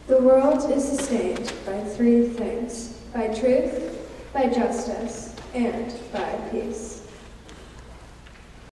The world is sustained by three things: by truth, by justice, and by peace.